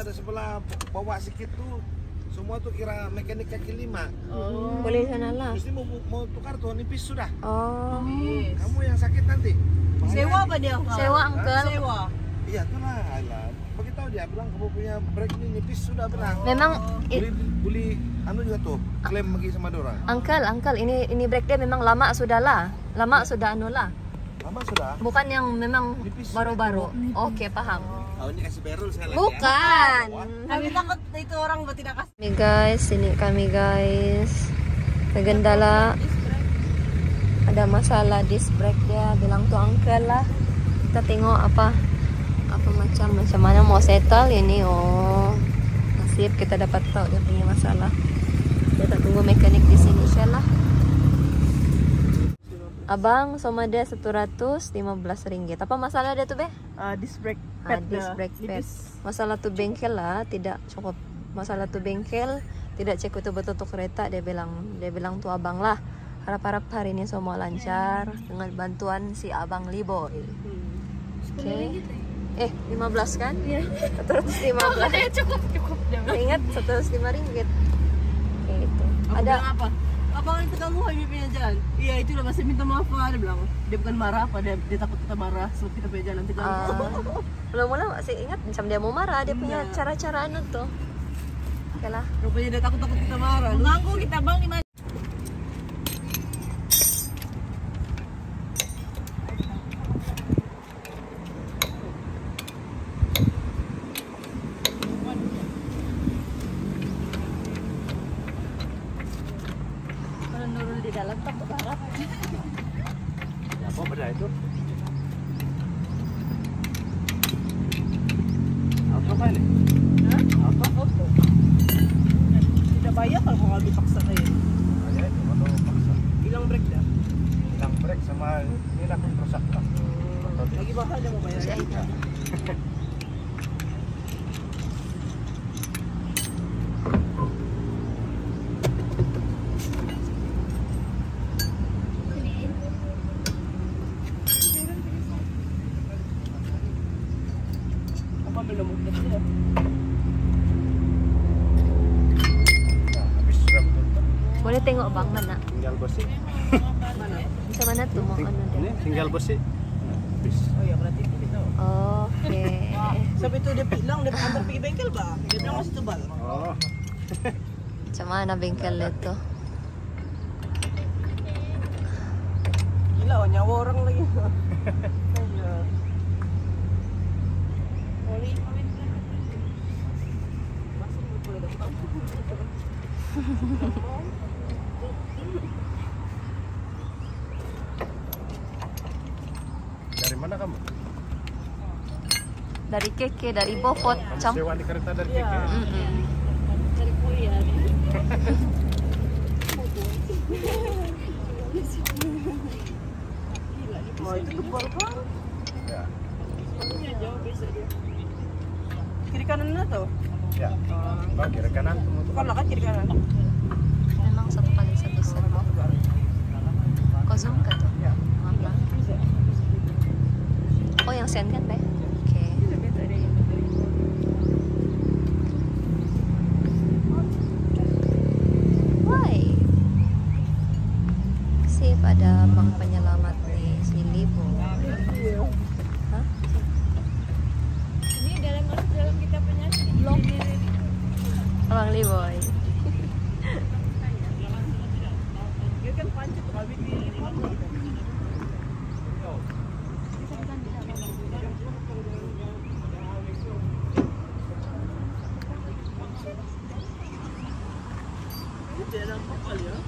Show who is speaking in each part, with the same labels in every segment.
Speaker 1: ada sebelah bawah sedikit tuh. Semua tuh kira mekanik kaki 5.
Speaker 2: Boleh sana lah.
Speaker 1: Terus ini mau tukar tuh nipis sudah.
Speaker 2: Oh.
Speaker 1: Kamu yang sakit nanti.
Speaker 3: Sewa apa dia?
Speaker 2: Sewa uncle.
Speaker 3: Sewa.
Speaker 1: Iya tuh lah. Begitu dia bilang kamu punya brake ini nipis sudah bilang.
Speaker 2: Memang
Speaker 1: Beli anu juga tuh klaim lagi sama dorang.
Speaker 2: Uncle, ini brake dia memang lama sudah lah. Lama sudah anu lah.
Speaker 1: Lama sudah.
Speaker 2: Bukan yang memang
Speaker 1: Nipis
Speaker 2: baru-baru. Oke, paham.
Speaker 1: Oh ini kasih barrel saya lagi.
Speaker 2: Bukan.
Speaker 3: Kami takut itu orang tidak kasih.
Speaker 2: Ini guys, sini kami guys. Tergendala ada masalah disc brake dia, bilang tuh uncle lah. Kita tengok apa macam mana mau settle ini. Oh, nasib kita dapat tahu dia punya masalah. Kita tunggu mekanik di sini insyaallah. Abang sama dia 115 ringgit. Apa masalah dia tuh, Be?
Speaker 3: Disc brake
Speaker 2: Disc brake pad. Masalah tuh bengkel lah, tidak cukup. Masalah tuh bengkel, tidak cek betul-betul tuh kereta. Dia bilang tuh abang lah. Harap-harap hari ini semua lancar dengan bantuan si abang Liboy. Oke. 15 kan? Iya. 115. Cukup. Ingat 105 ringgit. Oke, itu.
Speaker 3: Ada apa? Abang itu kamu hanya punya jalan. Iya, itu udah masih minta maaf dia bilang. Dia bukan marah apa, dia takut kita marah sebab kita punya jalan nanti ganggu.
Speaker 2: Mula-mula masih ingat macam dia mau marah, dia punya cara-cara anu tuh. Oke lah.
Speaker 3: Rupanya dia takut kita marah. Mengganggu kita bang di mana?
Speaker 2: Di dalam tak berharap.
Speaker 1: Apa beda itu? Auto apa ini?
Speaker 3: Auto. Tidak bayar kalau mau dipaksa kayak.
Speaker 1: Ada itu auto paksa.
Speaker 3: Hilang brake dah.
Speaker 1: Hilang brake sama ini lah rusak lah.
Speaker 3: Lagi mahal dia mau bayar.
Speaker 2: Boleh tengok bang mana?
Speaker 1: Tinggal besi.
Speaker 3: Mana?
Speaker 2: Bisa mana tuh mau anu dia?
Speaker 1: Ini tinggal besi. Habis.
Speaker 3: Oh ya berarti itu.
Speaker 2: Oke.
Speaker 3: Sampai itu dia bilang dia antar pergi bengkel bang. Dia bilang masih tebal.
Speaker 1: Oh.
Speaker 2: Macam mana bengkel itu?
Speaker 3: Gila nyawa orang lagi.
Speaker 1: Dari mana kamu?
Speaker 2: Dari Keke, dari Bofot.
Speaker 1: Kamu sewa di kereta dari Keke?
Speaker 3: Dari kuliah. Oh itu tebal kan?
Speaker 1: Ya.
Speaker 3: Jauh bisa dia. Kiri kanan tuh?
Speaker 1: Ya. Oh, kiri kanan.
Speaker 3: Kan lah kan kiri kanan.
Speaker 2: Memang 1x1 servo. Kau zoom ke tuh?
Speaker 1: Ya.
Speaker 2: Mana? Oh yang sen kan, Be? Oke. Why? Sip ada bang penyelamat nih, si Libo. Hah?
Speaker 3: Ini dalam kita punya
Speaker 2: Blok. Abang Liboy.
Speaker 3: dia kan pancet habis di dia nampak kali ya.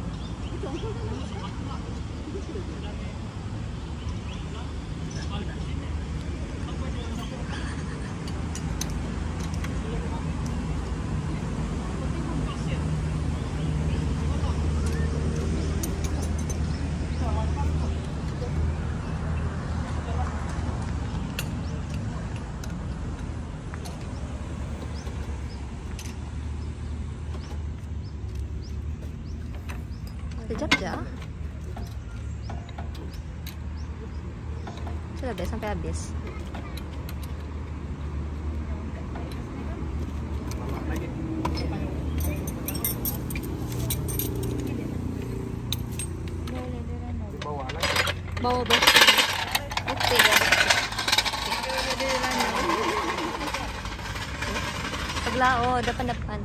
Speaker 2: Kejap ya. Sudah deh sampai habis. bawa bukti. Bukti dia bukti. Sebelah, oh depan-depan.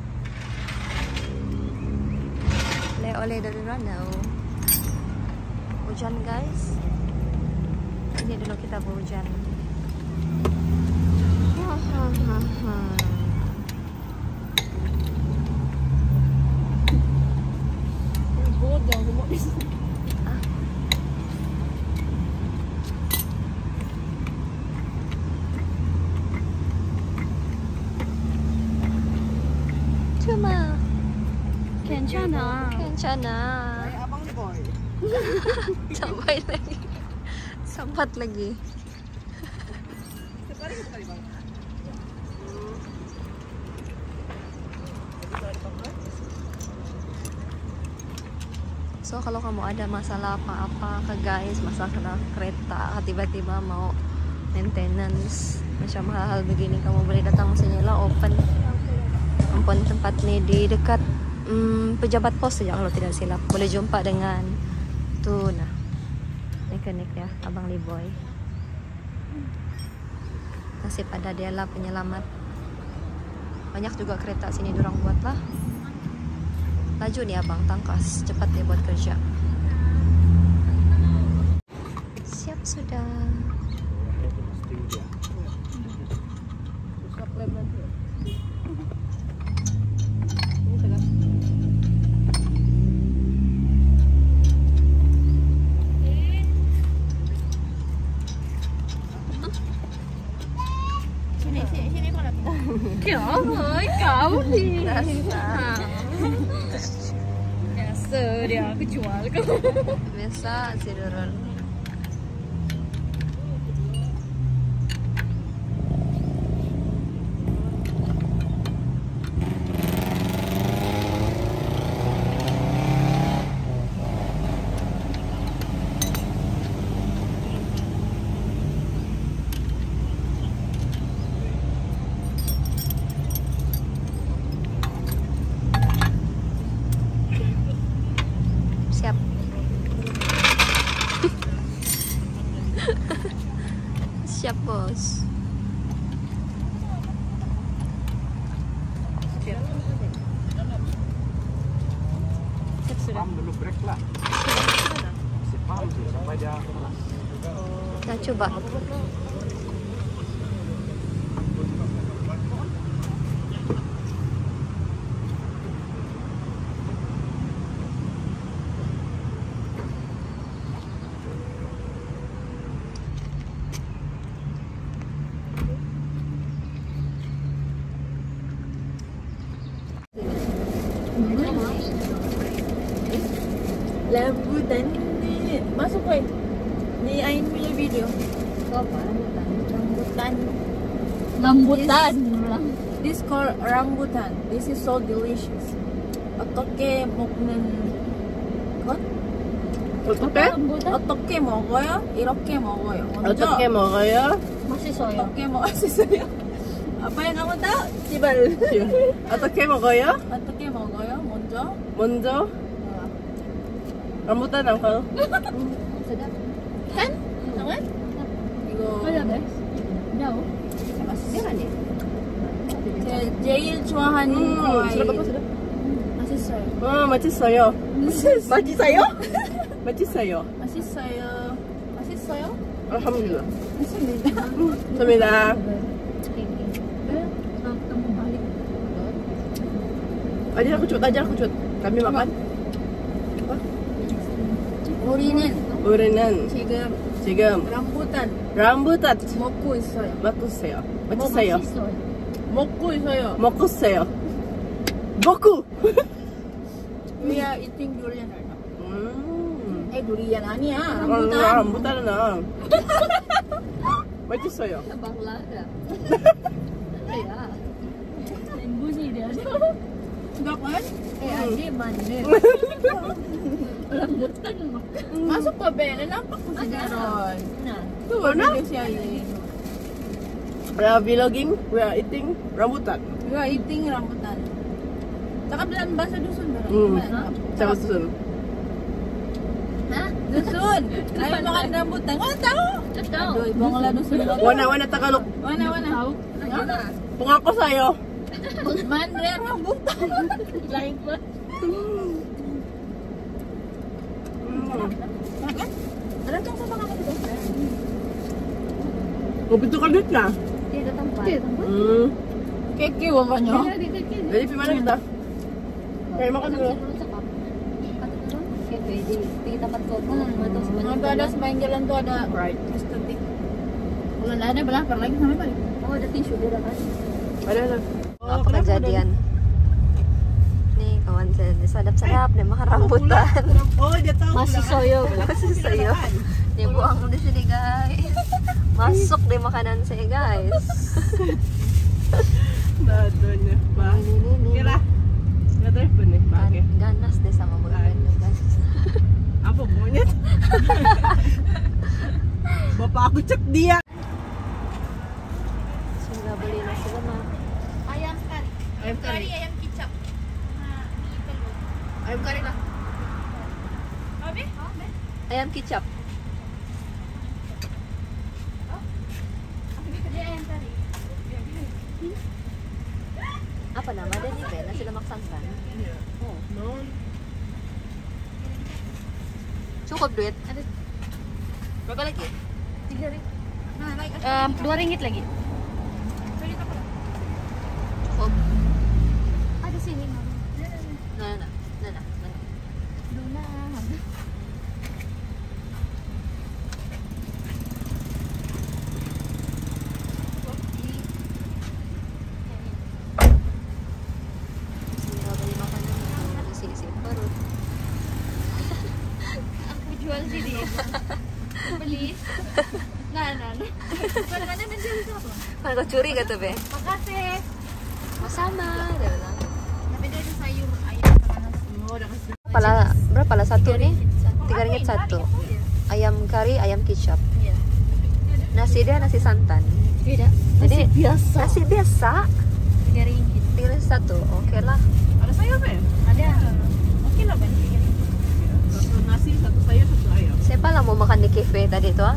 Speaker 2: Oleh dari Ranau. Hujan guys. Ini dulu kita berhujan. Cuma Kencana.
Speaker 1: Abang ni boy.
Speaker 2: Sampai lagi. Sempat lagi.
Speaker 1: Sekali bang.
Speaker 2: So kalau kamu ada masalah apa-apa ke guys, masalah kereta, tiba-tiba mau maintenance macam hal-hal begini, kamu boleh datang sini lah, open. Ampun, tempat ni di dekat pejabat pos saja kalau tidak silap. Boleh jumpa dengan tu nah mekanik ya, Abang Liboy. Nasib ada dia lah penyelamat. Banyak juga kereta sini dorang buat lah. Laju nih abang, tangkas cepat dia buat kerja. Siap sudah.
Speaker 3: Kau ni.
Speaker 2: Biasa
Speaker 3: dia kejual kau.
Speaker 2: Biasa si Dorol. Siap. Siap bos. Siap sudah.
Speaker 1: Pam dulu break lah. Si pam sih sampai dia.
Speaker 2: Nah coba.
Speaker 3: Rambutan ni masuk koi. Ni Ain punya video.
Speaker 2: Apa?
Speaker 3: Rambutan.
Speaker 2: Rambutan.
Speaker 3: This called rambutan. This is so delicious. 어떻게 먹는 것? 어떻게 먹어요? 이렇게 먹어요. 먼저
Speaker 4: 어떻게 먹어요?
Speaker 2: 맛있어요.
Speaker 3: 어떻게 먹었어요? Apa yang kamu tahu? Cibal.
Speaker 4: 어떻게 먹어요?
Speaker 3: 어떻게 먹어요? 먼저
Speaker 4: 먼저 rambutan apa?
Speaker 2: Sedap.
Speaker 3: kan? Kan? 이거
Speaker 2: Jauh. Masih kan ya?
Speaker 3: 제일 좋아하는 과일.
Speaker 4: sudah bagus sudah.
Speaker 3: 맛있어요.
Speaker 4: 맛있어요. 맛있어요? 맛있어요.
Speaker 3: 맛있어요. 맛있어요?
Speaker 4: Alhamdulillah.
Speaker 3: 맛있습니다.
Speaker 4: Alhamdulillah.
Speaker 2: Kamu balik.
Speaker 4: Ajar aku cut. Kami makan. 우리는 지금 람부탄
Speaker 3: 먹고 있어요.
Speaker 4: 맛있어요.
Speaker 3: 먹고 있어요.
Speaker 4: 먹었어요. 먹고.
Speaker 3: We are eating durian right now. durian 아니야. 람부탄.
Speaker 4: 람부탄은 맛있어요.
Speaker 2: Bangladesh. Ya. Embuni dia.
Speaker 3: Enggak kan?
Speaker 2: Adi mana? Rambutan.
Speaker 3: Masuk ke Ben, nampak ke si Darol.
Speaker 2: Nah.
Speaker 3: Tuh, Indonesia ini.
Speaker 4: We are vlogging, we are eating rambutan.
Speaker 3: We are eating rambutan. Cakap dalam bahasa dusun.
Speaker 4: Cakap dusun.
Speaker 3: Dusun. Ayo makan rambutan. Mana tahu? Aduh, ibang lah dusun.
Speaker 4: Wana Tagalog.
Speaker 3: Mana?
Speaker 4: Pangako sa'yo.
Speaker 3: Mandre rambutan. Lain pa. Ada tong sama kamu dito.
Speaker 4: Kupito ka dito na.
Speaker 2: Tidak tempat.
Speaker 3: Keke wa ba nyo?
Speaker 4: Jadi gimana kita? Kayak makan dulu.
Speaker 2: Oke, pwede. Tingin tempat foto. Matang sebanyak.
Speaker 3: Itu ada sepanjang jalan tuh ada
Speaker 4: Right.
Speaker 3: estetik. Kalau nggak ada belakang lagi sampai balik.
Speaker 2: Oh, ada tisu dia kan.
Speaker 4: Ada.
Speaker 2: Apa kejadian? Nih kawan saya sadap-sadap deh makan rambutan.
Speaker 3: Oh, dia tahu.
Speaker 2: Masih soyo, masih soyo. Dia buang di sini guys. Masuk deh makanan saya guys.
Speaker 4: Dadonya. Bang.
Speaker 2: Ini.
Speaker 4: Kira. Nggak telepon nih, pakai.
Speaker 2: Ganas deh sama mulutnya guys.
Speaker 4: Apa monyet? Bapak aku cek dia.
Speaker 2: Sudah beli nasi lemak.
Speaker 3: Ayam kari.
Speaker 4: Ayam kari.
Speaker 3: Ayam kicap. Nah, mie telur.
Speaker 4: Ayam kari lah.
Speaker 3: Abe?
Speaker 2: Ayam kicap.
Speaker 3: Dia ayam kari.
Speaker 2: Apa nama dia nih? Ben? Nasi lemak santan. Oh,
Speaker 4: Non.
Speaker 2: cukup duit.
Speaker 3: Ada
Speaker 2: Berapa lagi?
Speaker 3: 3 ring. Nah, baik.
Speaker 2: 2 ringgit lagi. Cukup.
Speaker 3: Ada sini.
Speaker 2: Nah.
Speaker 3: Luna.
Speaker 2: Sudah beli makanan. Isi perut.
Speaker 3: Aku jual sini. Beli. Nah. Mana menjual itu apa?
Speaker 2: Kan kau curi kata Be?
Speaker 3: Makasih.
Speaker 2: Sama dia bilang.
Speaker 3: Tapi dia ada sayur ayam sama nasi.
Speaker 4: Oh, udah kasih.
Speaker 2: Berapa lah satu nih? 3 ringgit satu. Ayam kari, ayam kicap.
Speaker 3: Iya.
Speaker 2: Nasi dia nasi santan.
Speaker 3: Beda.
Speaker 2: Jadi
Speaker 3: biasa.
Speaker 2: nasi biasa
Speaker 3: 3 ringgit.
Speaker 2: 3 ringgit satu. Oke lah.
Speaker 4: Ada sayur, Ben?
Speaker 3: Ada. Oke lah, Ben.
Speaker 4: Satu nasi, satu sayur, satu ayam.
Speaker 2: Siapa lah mau makan di cafe tadi tuh?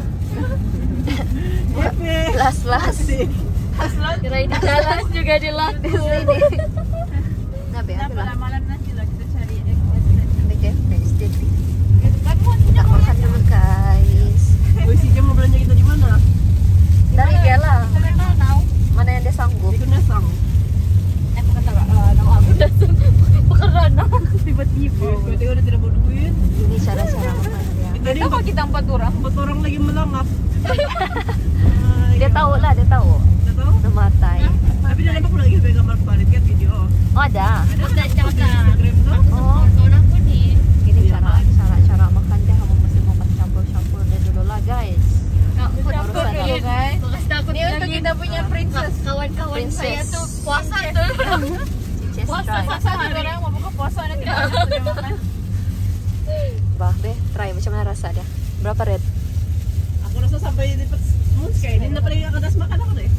Speaker 4: Hehehe.
Speaker 2: Las.
Speaker 3: Kirain di jalan juga dilaku.
Speaker 2: Di sini. Nah, Be, ambil lah.
Speaker 3: Malam nanti lah kita cari
Speaker 2: Di cafe, estetik.
Speaker 3: Kan mau
Speaker 2: Kita makan dulu guys.
Speaker 4: Oh, si Jam mau belanja kita di mana?
Speaker 2: Dari dia lah.
Speaker 3: tahu.
Speaker 2: Mana yang dia sanggup?
Speaker 4: Di Kunasang.
Speaker 3: Aku kata nama aku dah pekerjaan tiba-tiba.
Speaker 4: Berarti udah tidak bawa duit.
Speaker 2: Ini cara-cara makan dia.
Speaker 4: Tadi
Speaker 3: Kenapa kita 4 orang?
Speaker 4: 4 orang lagi melangap.
Speaker 2: Dia tahu lah, dia tahu.
Speaker 4: Udah tahu?
Speaker 2: Namatai.
Speaker 4: Tapi dia nampak lagi sebagai gambar valid kan video.
Speaker 2: Oh, ada.
Speaker 3: Udah
Speaker 4: Instagram tuh.
Speaker 2: Oh,
Speaker 3: Kawan aku nih.
Speaker 2: ini cara makan dia kamu mesti mau campur dia dulu lah guys.
Speaker 3: Campur dulu guys. Ini untuk
Speaker 2: lagi.
Speaker 3: kita punya princess. Kawan-kawan
Speaker 2: Princess.
Speaker 3: saya tuh puasa tuh.
Speaker 2: Just
Speaker 3: Puasa
Speaker 2: try.
Speaker 3: satu orang mau buka puasa nanti dia makan.
Speaker 2: Bah, Be, try macam mana rasa dia? Berapa red?
Speaker 4: Aku rasa sampai di mus kayak ini dapat lagi atas makan aku deh.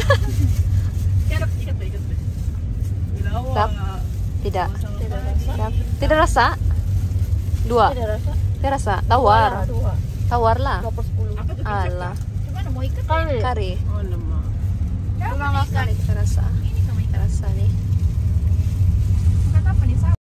Speaker 4: Ikat. Bilawa.
Speaker 2: Tap. Tidak. Tidak rasa? 2.
Speaker 3: Tidak rasa.
Speaker 2: Tidak rasa. Tawar.
Speaker 3: 2.
Speaker 2: Tawar lah.
Speaker 3: 2 per 10.
Speaker 4: Apa tuh?
Speaker 2: Alah.
Speaker 3: Gimana mau ikat?
Speaker 2: Kari.
Speaker 4: Oh, lemah.
Speaker 3: Cuma makan.
Speaker 2: Kari kita rasa.
Speaker 3: Ini